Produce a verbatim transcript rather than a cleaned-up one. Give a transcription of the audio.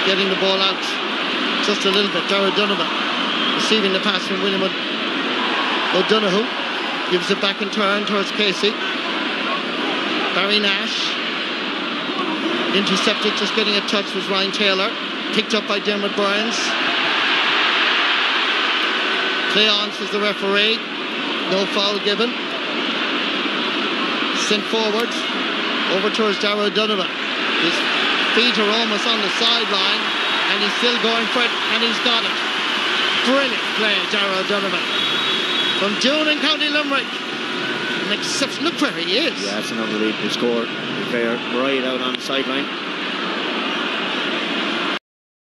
getting the ball out just a little bit. Darragh Donovan receiving the pass from William O'Donoghue. Gives it back in turn towards Casey. Barry Nash. Intercepted, just getting a touch was Ryan Taylor. Picked up by Dermot Burns. Play on, says the referee. No foul given. Sent forward. Over towards Darragh Donovan. His feet are almost on the sideline. And he's still going for it. And he's got it. Brilliant play, Darragh Donovan. From Doon in County Limerick. An exception. Look where he is. Yeah, that's an unbelievable score. They're right out on the sideline.